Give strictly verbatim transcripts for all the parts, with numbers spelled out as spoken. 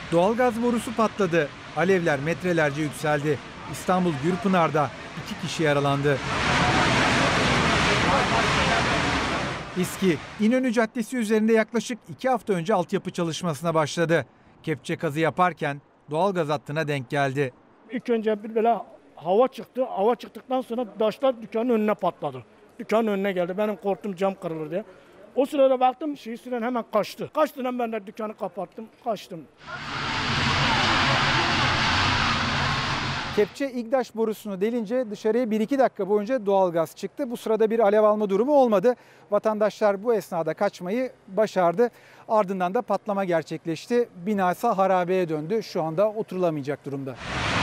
Doğalgaz borusu patladı. Alevler metrelerce yükseldi. İstanbul Gürpınar'da iki kişi yaralandı. İSKİ, İnönü Caddesi üzerinde yaklaşık iki hafta önce altyapı çalışmasına başladı. Kepçe kazı yaparken doğalgaz hattına denk geldi. İlk önce bir böyle hava çıktı. Hava çıktıktan sonra taşlar dükkanın önüne patladı. Dükkanın önüne geldi. Benim korktum cam kırılır diye. O sırada baktım şey süren hemen kaçtı. Kaçtığından ben de dükkanı kapattım. Kaçtım. Kepçe İGDAŞ borusunu delince dışarıya bir iki dakika boyunca doğalgaz çıktı. Bu sırada bir alev alma durumu olmadı. Vatandaşlar bu esnada kaçmayı başardı. Ardından da patlama gerçekleşti. Bina ise harabeye döndü. Şu anda oturulamayacak durumda.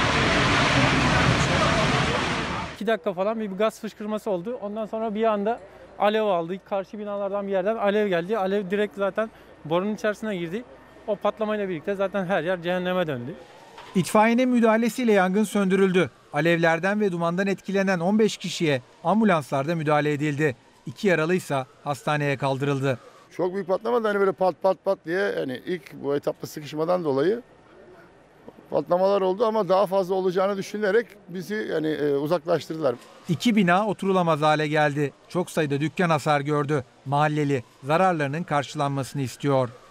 iki dakika falan bir gaz fışkırması oldu. Ondan sonra bir anda alev aldı. Karşı binalardan bir yerden alev geldi. Alev direkt zaten borunun içerisine girdi. O patlamayla birlikte zaten her yer cehenneme döndü. İtfaiyenin müdahalesiyle yangın söndürüldü. Alevlerden ve dumandan etkilenen on beş kişiye ambulanslarda müdahale edildi. İki yaralıysa hastaneye kaldırıldı. Çok büyük patlamadı, hani böyle pat pat pat diye, yani ilk bu etapta sıkışmadan dolayı patlamalar oldu ama daha fazla olacağını düşünerek bizi yani e, uzaklaştırdılar. İki bina oturulamaz hale geldi. Çok sayıda dükkan hasar gördü. Mahalleli zararlarının karşılanmasını istiyor.